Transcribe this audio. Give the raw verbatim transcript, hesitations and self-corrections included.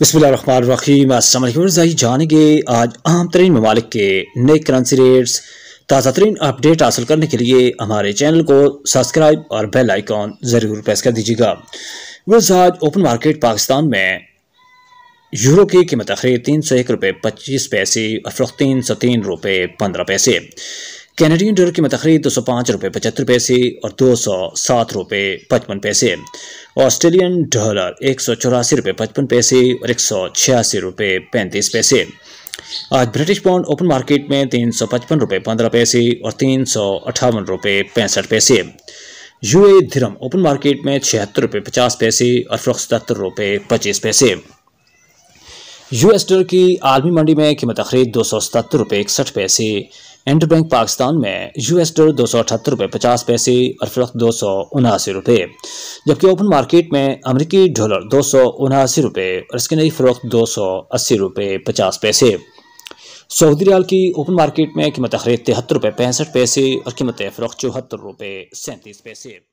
बिस्मिल्लाहिर्रहमानिर्रहीम। अस्सलाम वालेकुम। ज़ाहिर जानेंगे कि आज अहम तरीन ममालिक के नए करेंसी रेट्स। ताज़ा तरीन अपडेट हासिल करने के लिए हमारे चैनल को सब्सक्राइब और बेल आइकॉन ज़रूर प्रेस कर दीजिएगा। बस आज ओपन मार्केट पाकिस्तान में यूरो की कीमत आखिर तीन सौ एक रुपये पच्चीस पैसे और फरोख्त तीन सौ तीन रुपये पंद्रह पैसे। कैनेडियन डॉलर की तकरीर दो सौ पाँच रुपये पचहत्तर पैसे और दो सौ सात रुपये पचपन पैसे। ऑस्ट्रेलियन डॉलर एक सौ चौरासी रुपये पचपन पैसे और एक सौ छियासी रुपये पैंतीस पैसे। आज ब्रिटिश पाउंड ओपन मार्केट में तीन सौ पचपन रुपये पंद्रह पैसे और तीन सौ अट्ठावन रुपये पैंसठ पैसे। यूए दिरहम ओपन मार्केट में छिहत्तर रुपये पचास पैसे और फरोख्त सतहत्तर रुपये पच्चीस पैसे। यूएस डॉलर की आलमी मंडी में कीमत खरीद दो सौ सतहत्तर रुपये इकसठ पैसे। इंटरबैंक पाकिस्तान में यूएस डॉलर दो सौ अठहत्तर रुपये पचास पैसे और फरोख्त दो सौ उनासी रुपये, जबकि ओपन मार्केट में अमरीकी डॉलर दो सौ उनासी रुपये और इसकी नई फरोख्त दो सौ अस्सी रुपये पचास पैसे। सऊदी रियाल की ओपन मार्केट में कीमत खरीद तिहत्तर रुपये पैंसठ पैसे और कीमत फरोख्त चौहत्तर रुपये सैंतीस पैसे।